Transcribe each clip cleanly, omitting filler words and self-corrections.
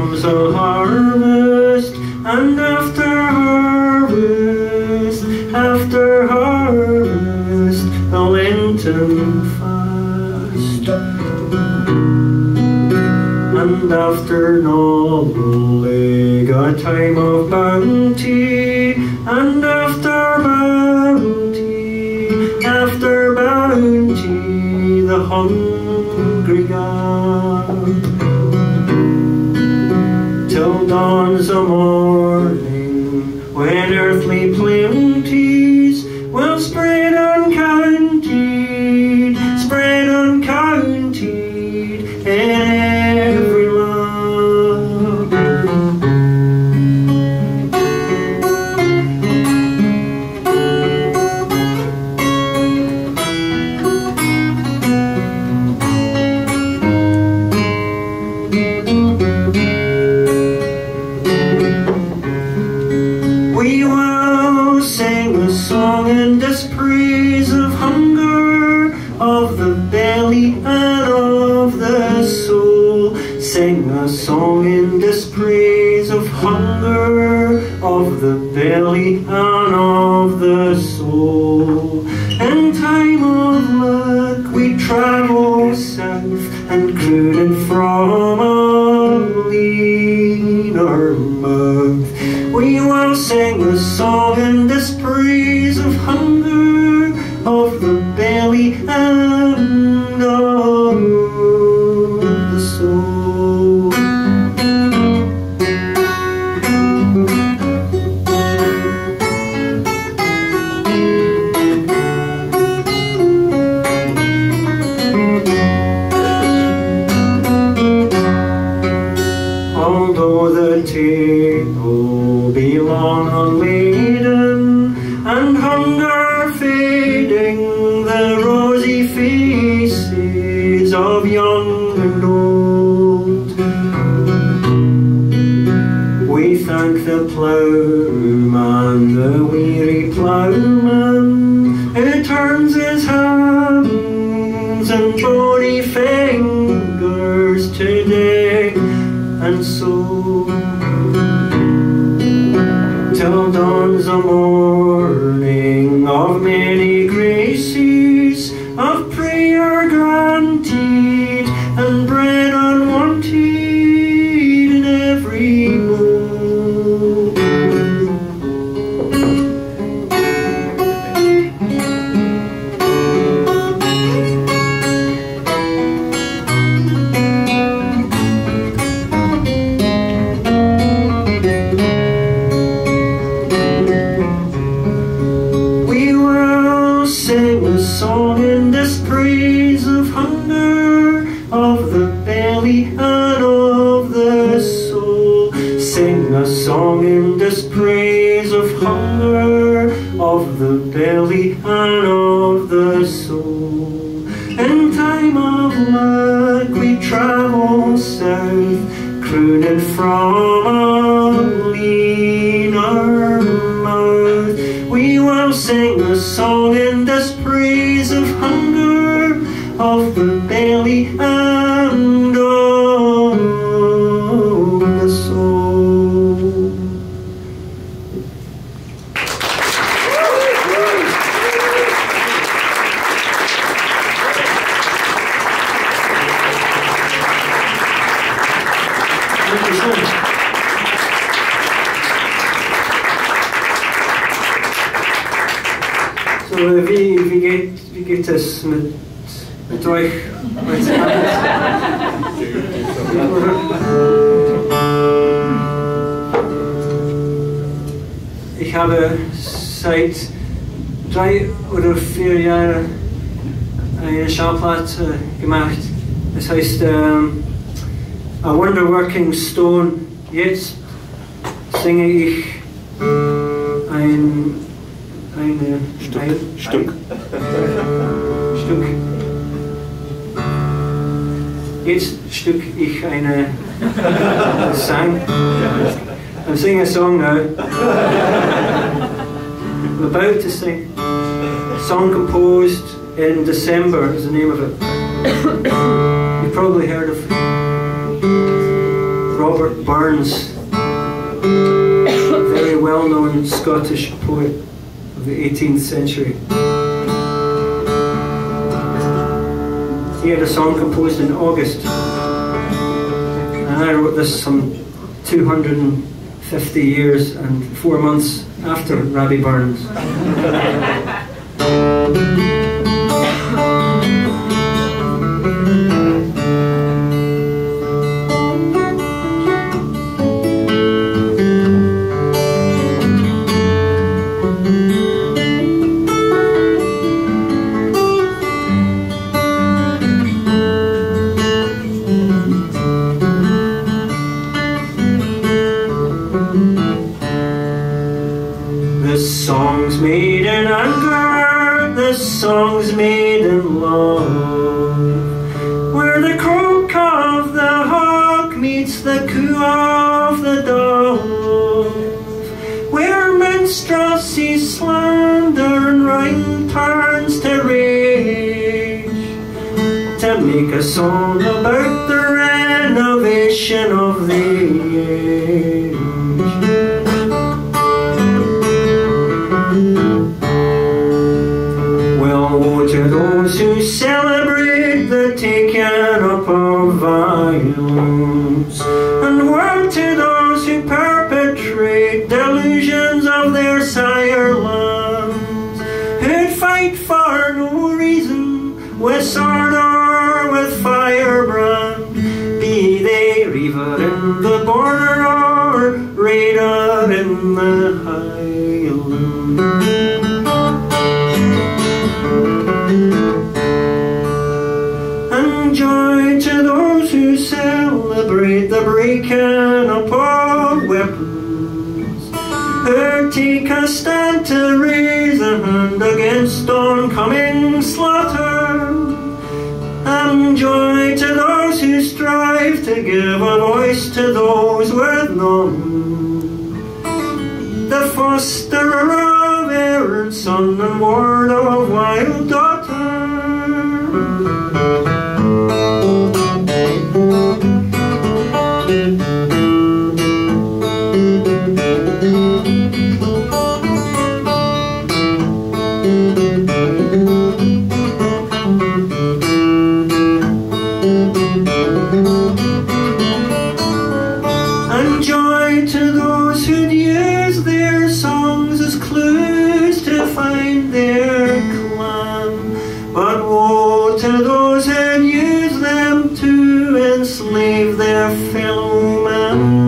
comes a harvest, and after harvest, the Lenten fast. And after Nolig, a time of bounty, and after bounty, the hungry gap. Till dawns the morning, when earthly plenties will spread uncounted in every land. We will sing a song in dispraise of hunger, of the belly and of the soul. Sing a song in dispraise of hunger, of the belly and of the soul. In time of luck we travel south, and crooning from a leaner mouth. We will sing a song in dispraise of hunger, of the belly and of the soul. Although the table be long unladen, and hunger fading the rosy faces of young and old, we thank the ploughman, the weary ploughman, who turns his hands and bony fingers to dig and sow. Till dawns the morning of many graces, of prayer granted and bread unwanted in every bowl. Sing a song in dispraise of hunger, of the belly and of the soul. Sing a song in dispraise of hunger, of the belly and of the soul. In time of luck we travel south, crooning from a leaner mouth. We will sing a song in dispraise of hunger, of the belly and of the soul. Thank you so much. So wie geht es mit euch heute Abend? Ich habe seit 3 oder 4 Jahren eine Schallplatte gemacht. Es heißt A Wonder Working Stone. Jetzt singe ich ein Stück. Jetzt stück ich eine Sang. I'm singing a song now. I'm about to sing. A song composed in December is the name of it. You've probably heard of Robert Burns, a very well-known Scottish poet of the 18th century. He had a song composed in August, and I wrote this some 250 years and 4 months after Robbie Burns. This song's made in anger, this song's made in love, where the croak of the hawk meets the coo of the dove, where minstrelsy slander and rhyme turns to rage, to make a song about the renovation of the age. Woe to those who celebrate the taking up of violence, and woe to those who perpetrate delusions of their sire lands, who'd fight for no reason, with sword or with firebrand, be they reiver in the border or raider in the highland. And joy to those who celebrate the breaking up of weapons, who take a stand to raise a hand against oncoming slaughter. And joy to those who strive to give a voice to those with none, the fosterer of errant son and ward of wild daughter. And joy to those who'd use their songs as clues to find their clan, but woe to those who'd use them to enslave their fellow man.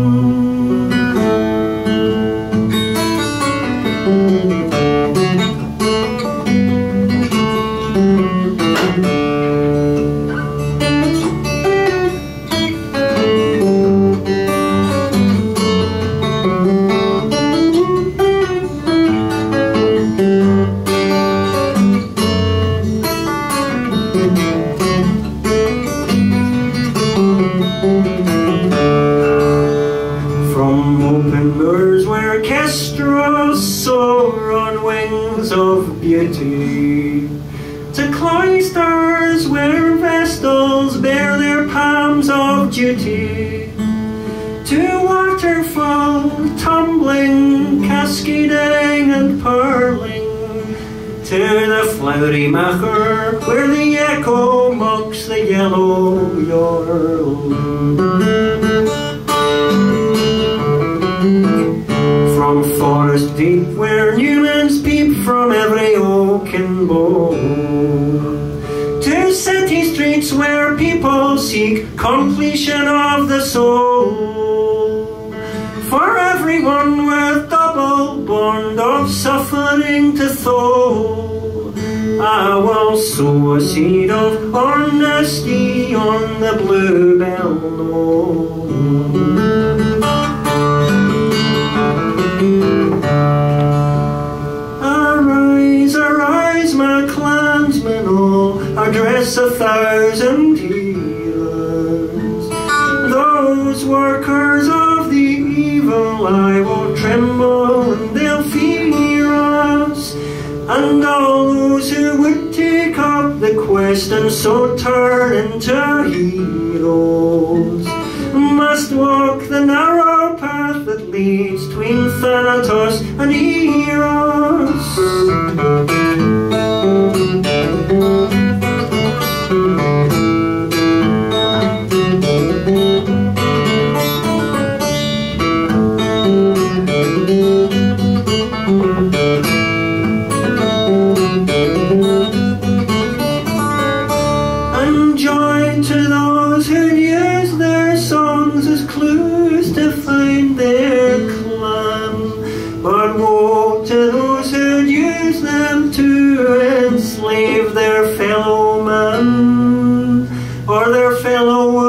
From open moors where kestrels soar on wings of beauty, to cloisters where vestals bear their palms of duty, to waterfall tumbling, cascading and purling, to the flowery macher where the echo mocks the yellow yorl. From forest deep where newlands peep from every oak and bough, to city streets where people seek completion of the soul, for everyone with double bond of suffering to thole, I will sow a seed of honesty on the bluebell knoll. Arise, arise, my clansmen all, address 1,000 heroes. Those workers of the evil I will tremble and they'll fear us, and all those who would take up the quest and so turn into heroes must must walk the narrow path that leads between Thanatos and Eros. And join to those who use their songs as clues to find their clan. But woe to those who use them to enslave their fellow man or their fellow